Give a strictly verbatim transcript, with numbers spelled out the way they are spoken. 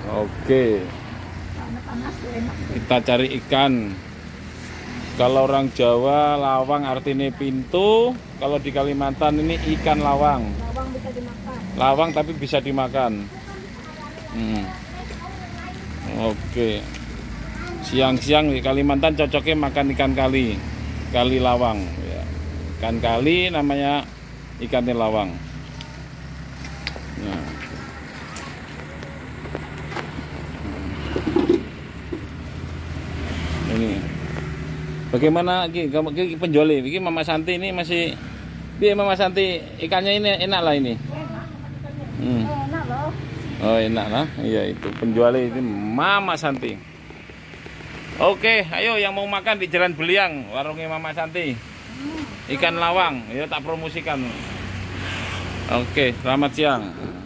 Oke. Panas tuh enak. Kita cari ikan. Kalau orang Jawa lawang artinya pintu, kalau di Kalimantan ini ikan lawang. Lawang bisa dimakan. Lawang tapi bisa dimakan. Hmm. Oke. Siang-siang di Kalimantan cocoknya makan ikan kali, kali lawang. Ya. Ikan kali namanya ikan lawang. Nah. Ini. Bagaimana Ki, kamu Ki penjual ini Mama Santi ini masih dia Mama Santi ikannya ini enak lah ini. Hmm. Enak loh. Oh enak lah, iya itu penjual ini Mama Santi. Oke, ayo yang mau makan di Jalan Beliang, warungnya Mama Santi. Ikan lawang, ya tak promosikan. Oke, selamat siang.